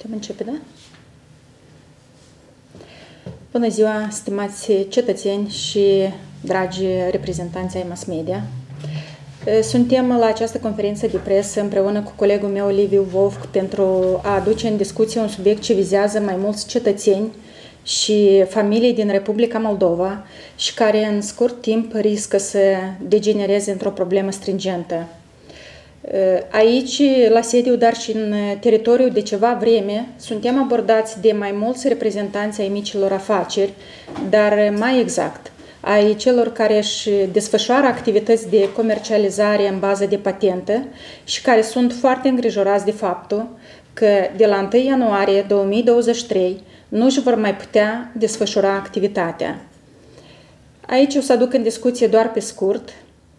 Putem începe, da? Bună ziua, stimați cetățeni și dragi reprezentanți ai mass media. Suntem la această conferință de presă împreună cu colegul meu, Liviu Vovc, pentru a aduce în discuție un subiect ce vizează mai mulți cetățeni și familii din Republica Moldova și care în scurt timp riscă să degenereze într-o problemă stringentă. Aici, la sediu, dar și în teritoriu de ceva vreme, suntem abordați de mai mulți reprezentanți ai micilor afaceri, dar mai exact, ai celor care își desfășoară activități de comercializare în bază de patentă și care sunt foarte îngrijorați de faptul că de la 1 ianuarie 2023 nu își vor mai putea desfășura activitatea. Aici o să aduc în discuție doar pe scurt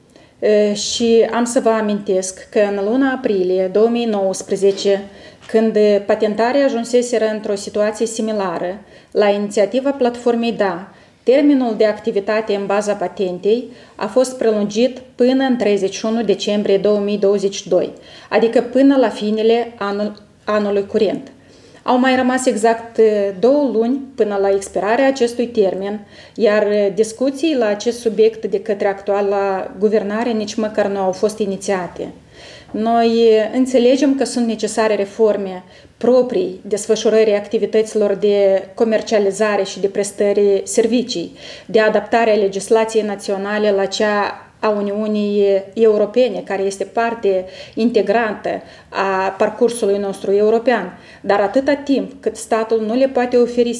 și am să vă amintesc că în luna aprilie 2019, când patentarii ajunseseră într-o situație similară, la inițiativa platformei DA, termenul de activitate în baza patentei a fost prelungit până în 31 decembrie 2022, adică până la finele anului curent. Au mai rămas exact 2 luni până la expirarea acestui termen, iar discuții la acest subiect de către actuala guvernare nici măcar nu au fost inițiate. Noi înțelegem că sunt necesare reforme proprii desfășurării activităților de comercializare și de prestări servicii, de adaptare a legislației naționale la cea a Uniunii Europene, care este parte integrantă a parcursului nostru european. Dar atâta timp cât statul nu le poate oferi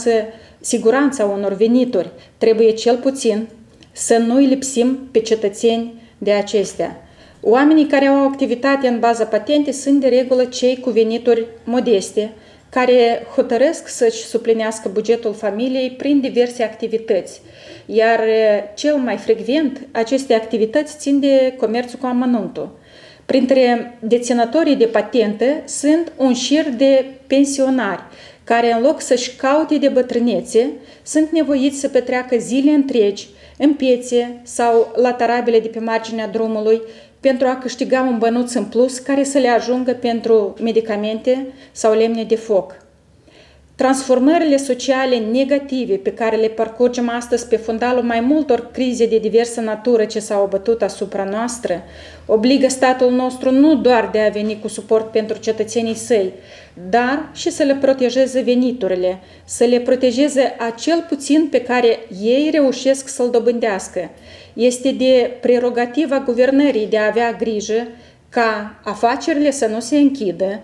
siguranța unor venituri, trebuie cel puțin să nu îi lipsim pe cetățeni de acestea. Oamenii care au activitate în baza patente sunt de regulă cei cu venituri modeste, care hotărăsc să-și suplinească bugetul familiei prin diverse activități, iar cel mai frecvent aceste activități țin de comerțul cu amănuntul. Printre deținătorii de patentă sunt un șir de pensionari, care în loc să-și caute de bătrânețe, sunt nevoiți să petreacă zile întregi în piețe sau la tarabele de pe marginea drumului, pentru a câștiga un bănuț în plus care să le ajungă pentru medicamente sau lemne de foc. Transformările sociale negative pe care le parcurgem astăzi pe fundalul mai multor crize de diversă natură ce s-au abătut asupra noastră, obligă statul nostru nu doar de a veni cu suport pentru cetățenii săi, dar și să le protejeze veniturile, să le protejeze acel puțin pe care ei reușesc să-l dobândească. Este de prerogativa guvernării de a avea grijă ca afacerile să nu se închidă,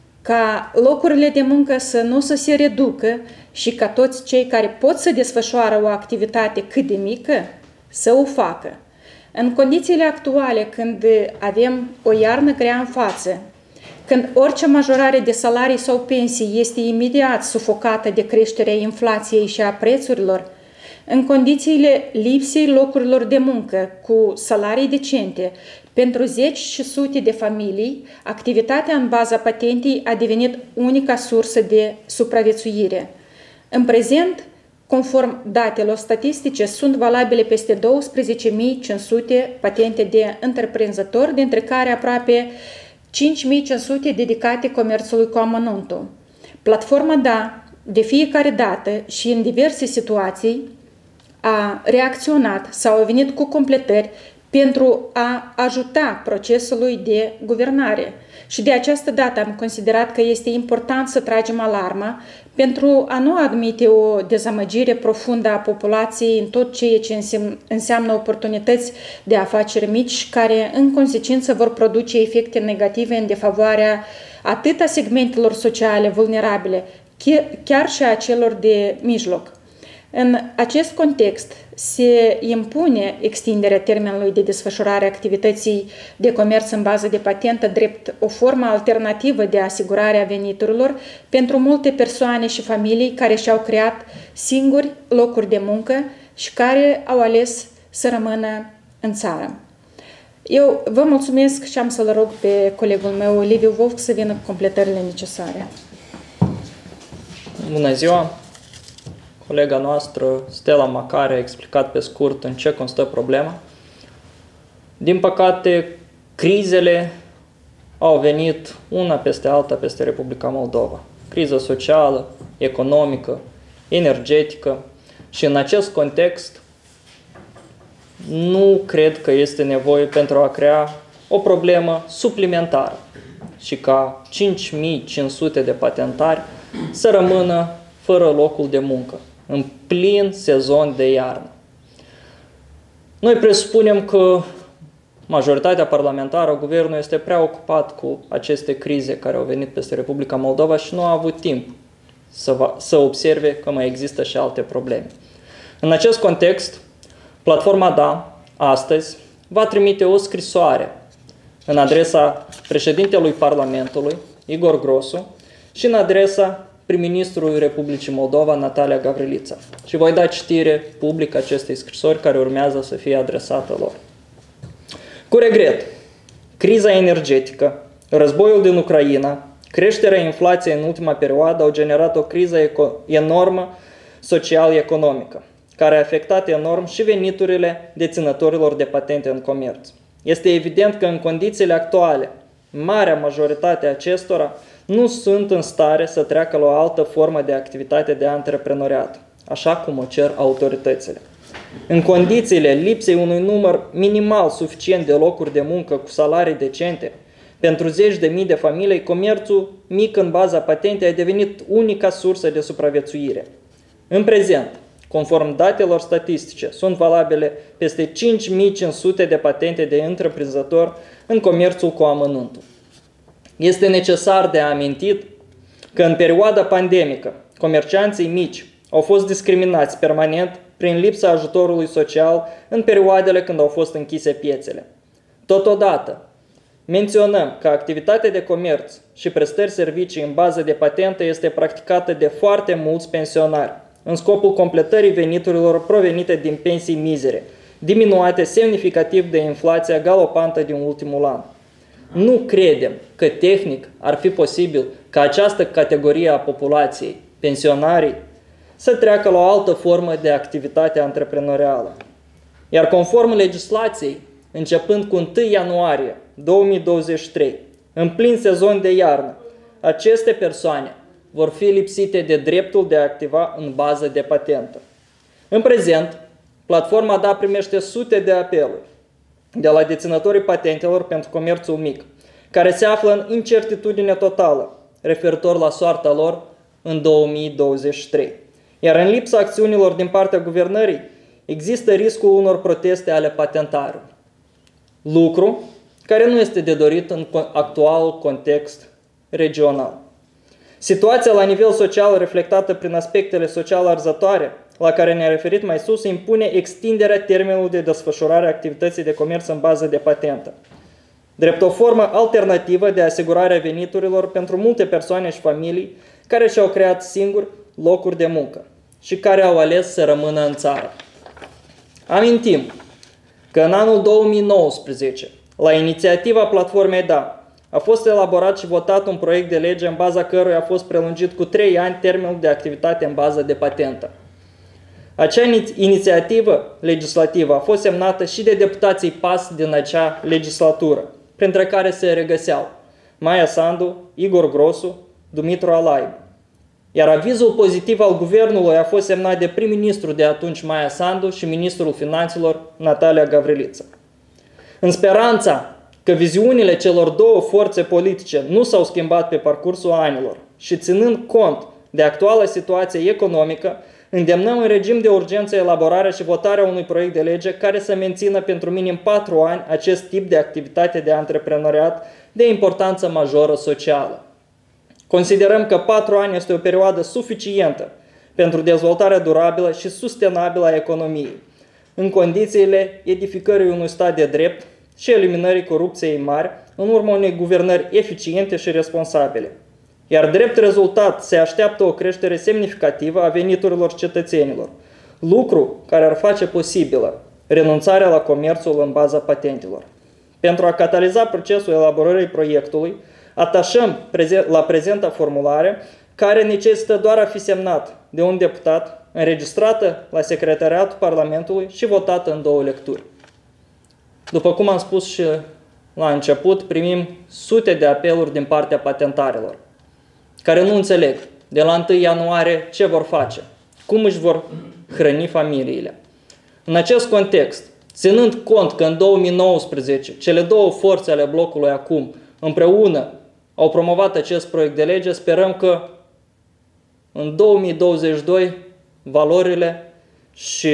ca locurile de muncă să nu se reducă și ca toți cei care pot să desfășoară o activitate cât de mică să o facă. În condițiile actuale, când avem o iarnă grea în față, când orice majorare de salarii sau pensii este imediat sufocată de creșterea inflației și a prețurilor, în condițiile lipsei locurilor de muncă cu salarii decente, pentru zeci și sute de familii, activitatea în baza patentei a devenit unica sursă de supraviețuire. În prezent, conform datelor statistice, sunt valabile peste 12.500 patente de întreprinzători, dintre care aproape 5.500 dedicate comerțului cu amănuntul. Platforma DA, de fiecare dată și în diverse situații, a reacționat sau a venit cu completări pentru a ajuta procesului de guvernare. Și de această dată am considerat că este important să tragem alarma pentru a nu admite o dezamăgire profundă a populației în tot ceea ce înseamnă oportunități de afaceri mici, care în consecință vor produce efecte negative în defavoarea atât a segmentelor sociale vulnerabile, chiar și a celor de mijloc. În acest context se impune extinderea termenului de desfășurare a activității de comerț în bază de patentă drept o formă alternativă de asigurare a veniturilor pentru multe persoane și familii care și-au creat singuri locuri de muncă și care au ales să rămână în țară. Eu vă mulțumesc și am să-l rog pe colegul meu, Liviu Vovc, să vină cu completările necesare. Bună ziua! Colega noastră, Stella Macare, a explicat pe scurt în ce constă problema. Din păcate, crizele au venit una peste alta peste Republica Moldova. criză socială, economică, energetică și în acest context nu cred că este nevoie pentru a crea o problemă suplimentară și ca 5500 de patentari să rămână fără locul de muncă, în plin sezon de iarnă. Noi presupunem că majoritatea parlamentară, guvernul este prea ocupat cu aceste crize care au venit peste Republica Moldova și nu a avut timp să observe că mai există și alte probleme. În acest context, Platforma Da, astăzi, va trimite o scrisoare în adresa președintelui Parlamentului, Igor Grosu, și în adresa prim-ministrului Republicii Moldova, Natalia Gavrilița. Și voi da citire publică acestei scrisori care urmează să fie adresată lor. Cu regret, criza energetică, războiul din Ucraina, creșterea inflației în ultima perioadă au generat o criză enormă social-economică, care a afectat enorm și veniturile deținătorilor de patente în comerț. Este evident că în condițiile actuale, marea majoritate a acestora nu sunt în stare să treacă la o altă formă de activitate de antreprenoriat, așa cum o cer autoritățile. În condițiile lipsei unui număr minimal suficient de locuri de muncă cu salarii decente, pentru zeci de mii de familii, comerțul mic în baza patentei a devenit unica sursă de supraviețuire. În prezent, conform datelor statistice, sunt valabile peste 5500 de patente de întreprinzător în comerțul cu amănuntul. Este necesar de amintit că în perioada pandemică, comercianții mici au fost discriminați permanent prin lipsa ajutorului social în perioadele când au fost închise piețele. Totodată, menționăm că activitatea de comerț și prestări servicii în bază de patentă este practicată de foarte mulți pensionari, în scopul completării veniturilor provenite din pensii mizere, diminuate semnificativ de inflația galopantă din ultimul an. Nu credem că tehnic ar fi posibil ca această categorie a populației, pensionarii, să treacă la o altă formă de activitate antreprenorială. Iar conform legislației, începând cu 1 ianuarie 2023, în plin sezon de iarnă, aceste persoane vor fi lipsite de dreptul de a activa în bază de patentă. În prezent, Platforma Da primește sute de apeluri de la deținătorii patentelor pentru comerțul mic, care se află în incertitudine totală referitor la soarta lor în 2023. Iar în lipsa acțiunilor din partea guvernării, există riscul unor proteste ale patentarilor. Lucru care nu este de dorit în actualul context regional. Situația la nivel social reflectată prin aspectele sociale arzătoare, la care ne-a referit mai sus, impune extinderea termenului de desfășurare a activității de comerț în bază de patentă, drept o formă alternativă de asigurare a veniturilor pentru multe persoane și familii care și-au creat singuri locuri de muncă și care au ales să rămână în țară. Amintim că în anul 2019, la inițiativa Platformei Da, a fost elaborat și votat un proiect de lege în baza căruia a fost prelungit cu 3 ani termenul de activitate în bază de patentă. Acea inițiativă legislativă a fost semnată și de deputații PAS din acea legislatură, printre care se regăseau Maia Sandu, Igor Grosu, Dumitru Alaibu. Iar avizul pozitiv al guvernului a fost semnat de prim-ministru de atunci Maia Sandu și ministrul finanțelor Natalia Gavrilița. În speranța că viziunile celor două forțe politice nu s-au schimbat pe parcursul anilor și ținând cont de actuala situație economică, îndemnăm în regim de urgență elaborarea și votarea unui proiect de lege care să mențină pentru minim 4 ani acest tip de activitate de antreprenoriat de importanță majoră socială. Considerăm că 4 ani este o perioadă suficientă pentru dezvoltarea durabilă și sustenabilă a economiei, în condițiile edificării unui stat de drept și eliminării corupției mari, în urma unei guvernări eficiente și responsabile. Iar drept rezultat se așteaptă o creștere semnificativă a veniturilor cetățenilor, lucru care ar face posibilă renunțarea la comerțul în baza patentelor. Pentru a cataliza procesul elaborării proiectului, atașăm la prezenta formulare, care necesită doar a fi semnat de un deputat, înregistrată la Secretariatul Parlamentului și votată în 2 lecturi. După cum am spus și la început, primim sute de apeluri din partea patentarilor. care nu înțeleg de la 1 ianuarie ce vor face, cum își vor hrăni familiile. În acest context, ținând cont că în 2019 cele două forțe ale blocului acum împreună au promovat acest proiect de lege, sperăm că în 2022 valorile și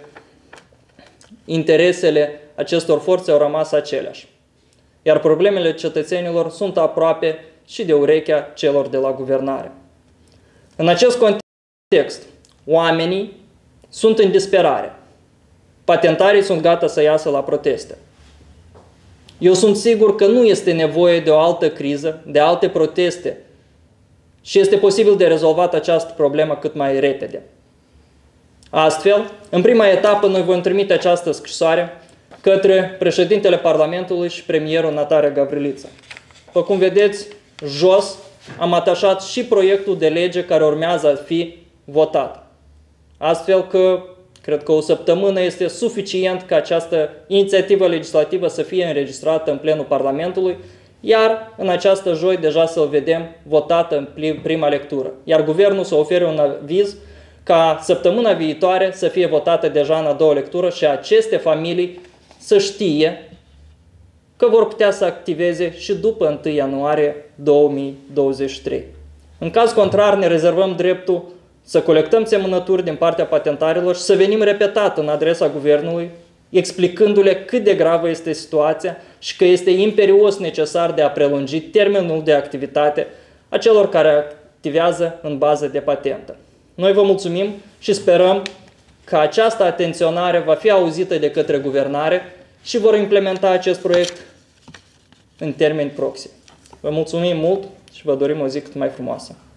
interesele acestor forțe au rămas aceleași. Iar problemele cetățenilor sunt aproape și de urechea celor de la guvernare. În acest context, oamenii sunt în disperare. Patentarii sunt gata să iasă la proteste. Eu sunt sigur că nu este nevoie de o altă criză, de alte proteste și este posibil de rezolvat această problemă cât mai repede. Astfel, în prima etapă, noi vom trimite această scrisoare către președintele Parlamentului și premierul Natale Gavrilița. După cum vedeți, jos am atașat și proiectul de lege care urmează a fi votat. Astfel că cred că o săptămână este suficient ca această inițiativă legislativă să fie înregistrată în plenul Parlamentului, iar în această joi deja să o vedem votată în prima lectură. Iar guvernul să ofere un aviz ca săptămâna viitoare să fie votată deja în a doua lectură și aceste familii să știe că vor putea să activeze și după 1 ianuarie 2023. În caz contrar, ne rezervăm dreptul să colectăm semnături din partea patentarilor și să venim repetat în adresa guvernului, explicându-le cât de gravă este situația și că este imperios necesar de a prelungi termenul de activitate a celor care activează în bază de patentă. Noi vă mulțumim și sperăm că această atenționare va fi auzită de către guvernare și vor implementa acest proiect în termeni proximi. Vă mulțumim mult și vă dorim o zi cât mai frumoasă.